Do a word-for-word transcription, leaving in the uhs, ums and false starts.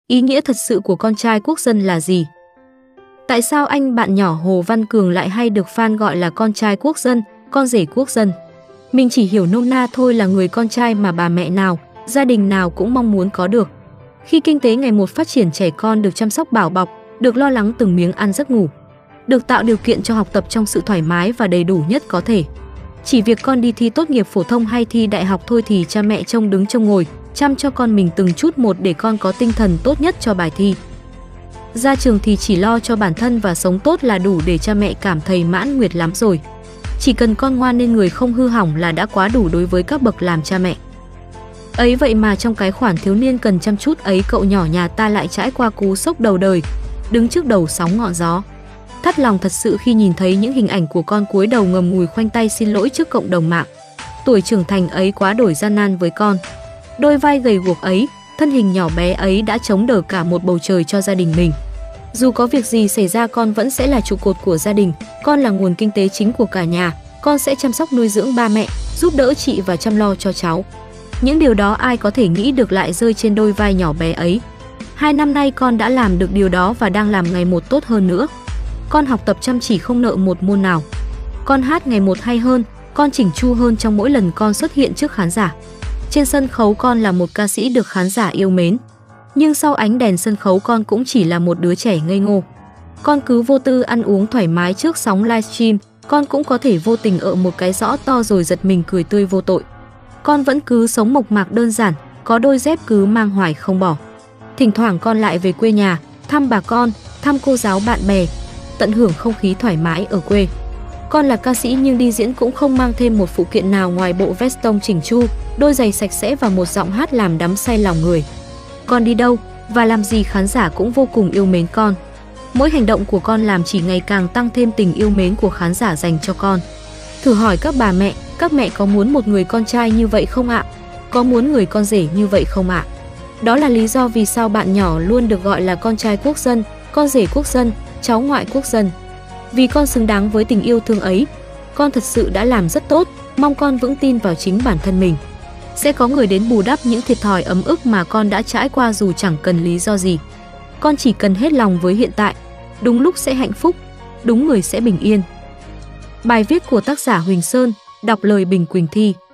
Ý nghĩa thật sự của con trai quốc dân là gì? Tại sao anh bạn nhỏ Hồ Văn Cường lại hay được fan gọi là con trai quốc dân, con rể quốc dân? Mình chỉ hiểu nôm na thôi là người con trai mà bà mẹ nào, gia đình nào cũng mong muốn có được. Khi kinh tế ngày một phát triển, trẻ con được chăm sóc bảo bọc, được lo lắng từng miếng ăn giấc ngủ, được tạo điều kiện cho học tập trong sự thoải mái và đầy đủ nhất có thể. Chỉ việc con đi thi tốt nghiệp phổ thông hay thi đại học thôi thì cha mẹ trông đứng trông ngồi, chăm cho con mình từng chút một để con có tinh thần tốt nhất cho bài thi. Ra trường thì chỉ lo cho bản thân và sống tốt là đủ để cha mẹ cảm thấy mãn nguyệt lắm rồi. Chỉ cần con ngoan nên người không hư hỏng là đã quá đủ đối với các bậc làm cha mẹ. Ấy vậy mà trong cái khoản thiếu niên cần chăm chút ấy, cậu nhỏ nhà ta lại trải qua cú sốc đầu đời, đứng trước đầu sóng ngọn gió. Thắt lòng thật sự khi nhìn thấy những hình ảnh của con cúi đầu ngầm ngùi khoanh tay xin lỗi trước cộng đồng mạng. Tuổi trưởng thành ấy quá đổi gian nan với con. Đôi vai gầy guộc ấy, thân hình nhỏ bé ấy đã chống đỡ cả một bầu trời cho gia đình mình. Dù có việc gì xảy ra, con vẫn sẽ là trụ cột của gia đình, con là nguồn kinh tế chính của cả nhà, con sẽ chăm sóc nuôi dưỡng ba mẹ, giúp đỡ chị và chăm lo cho cháu. Những điều đó ai có thể nghĩ được lại rơi trên đôi vai nhỏ bé ấy. Hai năm nay con đã làm được điều đó và đang làm ngày một tốt hơn nữa. Con học tập chăm chỉ không nợ một môn nào. Con hát ngày một hay hơn, con chỉnh chu hơn trong mỗi lần con xuất hiện trước khán giả. Trên sân khấu con là một ca sĩ được khán giả yêu mến. Nhưng sau ánh đèn sân khấu con cũng chỉ là một đứa trẻ ngây ngô. Con cứ vô tư ăn uống thoải mái trước sóng livestream, con cũng có thể vô tình ợ một cái rõ to rồi giật mình cười tươi vô tội. Con vẫn cứ sống mộc mạc đơn giản, có đôi dép cứ mang hoài không bỏ. Thỉnh thoảng con lại về quê nhà, thăm bà con, thăm cô giáo bạn bè, tận hưởng không khí thoải mái ở quê. Con là ca sĩ nhưng đi diễn cũng không mang thêm một phụ kiện nào ngoài bộ vest tông chỉnh chu, đôi giày sạch sẽ và một giọng hát làm đắm say lòng người. Con đi đâu và làm gì khán giả cũng vô cùng yêu mến con. Mỗi hành động của con làm chỉ ngày càng tăng thêm tình yêu mến của khán giả dành cho con. Thử hỏi các bà mẹ, các mẹ có muốn một người con trai như vậy không ạ? Có muốn người con rể như vậy không ạ? Đó là lý do vì sao bạn nhỏ luôn được gọi là con trai quốc dân, con rể quốc dân, cháu ngoại quốc dân. Vì con xứng đáng với tình yêu thương ấy. Con thật sự đã làm rất tốt, mong con vững tin vào chính bản thân mình. Sẽ có người đến bù đắp những thiệt thòi ấm ức mà con đã trải qua dù chẳng cần lý do gì. Con chỉ cần hết lòng với hiện tại, đúng lúc sẽ hạnh phúc, đúng người sẽ bình yên. Bài viết của tác giả Huỳnh Sơn, đọc lời Bình Quỳnh Thi.